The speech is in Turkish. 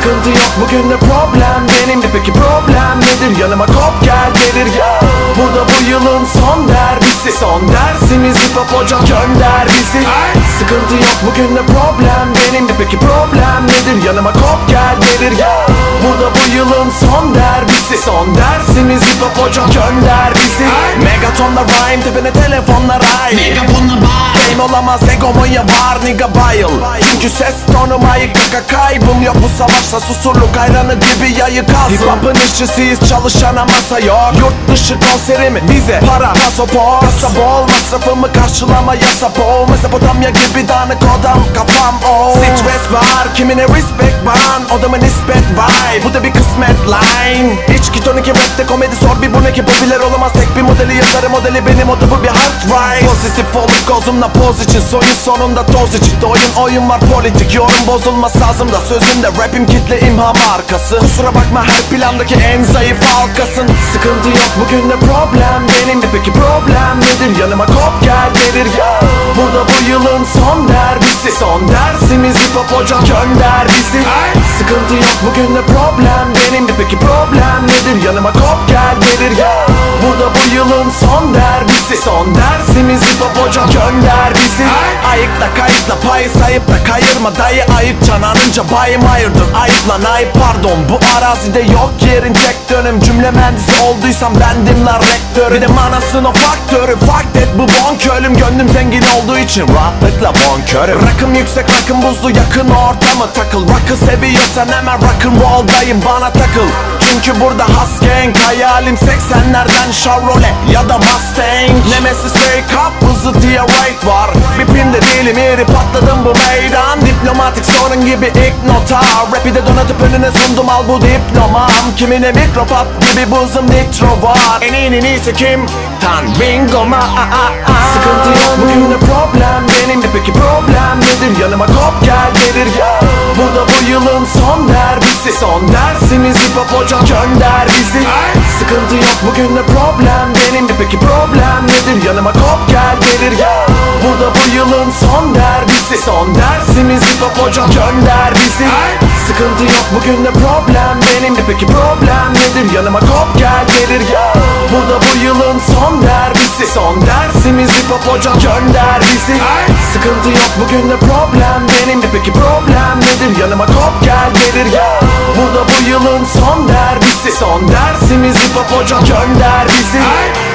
Sıkıntı yok bugün de problem benim de, peki problem nedir? Yanıma kop gel gelir ya. Burada bu yılın son derbisi, son dersimiz hip hop hocam gönder bizi. Sıkıntı yok bugün de problem benim de, peki problem nedir? Yanıma kop gel gelir ya. Burada bu yılın son derbisi, son dersimiz hip hop hocam gönder bizi. Megatonla rhyme tepene telefonla rhyme. Megafonla bay. Game olamaz egomu ya var nigga bayıl. Çünkü ses tonum ayık kaka kaybım yok. Bu savaşta susurluk ayranı gibi yayı kalsın. Hip hop'ın işçisiyiz çalışana masa yok. Yurt dışı konserimi vize para pasaport. Kasa bol masrafımı karşılama yasa bol. Mezopotamya gibi dağınık odam kafam o. Stres var kimine respect ban. Odamın nispet vay. Bu da bir kısmet line. İçki tonik rapte komedi sor bir bu ne ki popüler olamaz. Tek bir modeli yazarı modeli benim o da bu bir hard right. Pozitif olup kozumla poz için soyun sonunda toz için. Oyun var politik yorum bozulmaz sazımda. Sözümde rapim kitle imha markası. Kusura bakma her plandaki en zayıf halkasın. Sıkıntı yok bugün de problem benim de, peki problem nedir? Yanıma kop gel gelir ya. Burada bu yılın son derbisi, son dersimiz hip hop hocam gönder bizi. Sıkıntı yok bugün de problem benim de, peki problem nedir? Yanıma kop gel gelir ya. Burada bu yılın son derbisi, son dersimiz hip hop hocam gönder bizi. Ayıkla kayıtla payı sayıp da kayırma dayı. Ayıp cananınca bayım hayırdır ayıp lan ayıp pardon. Bu arazide yok yerin tek dönüm. Cümle mühendisi olduysam bendim lan rektör. Bir de manasın o faktörü fark et bu bonkörüm. Gönlüm zengin olduğu için rahatlıkla bonkörüm. Rakım yüksek rakım buzlu yakın ortamı takıl. Rock'ı seviyorsan hemen rock'n'roll'dayım bana takıl. Çünkü burada has gang hayalim 80'lerden Chevrolet ya da Mustang. Nemesis wake up hızlı diye rate var. Bipimde değilim iri patladım bu meydan. Diplomatik sorun gibi ilk nota. Rap'i de donatıp önüne sundum al bu diplomam. Kimine mikropat gibi buzum nitro var. En iyisi kim? Tan bingo ma Sıkıntı yok bugün de problem benim de, peki problem nedir? Yanıma kop gel gelir ya. Burada bu yılın son derbisi, son dersimiz hip hop hocam gönder bizi. Sıkıntı yok bugün de problem benim de, peki problem nedir? Yanıma kop gel gelir ya. Burada bu yılın son derbisi, son dersimiz hip hop hocam gönder bizi. Sıkıntı yok bugün de problem benim de, peki problem nedir? Yanıma kop gel gelir ya. Burada bu yılın son derbisi, son dersimiz hip hop hocam gönder bizi. Sıkıntı yok bugün de problem benim de, peki problem nedir? Yanıma kop gel gelir ya. Burada bu yılın son derbisi, son dersimiz hip hop hocam gönder bizi.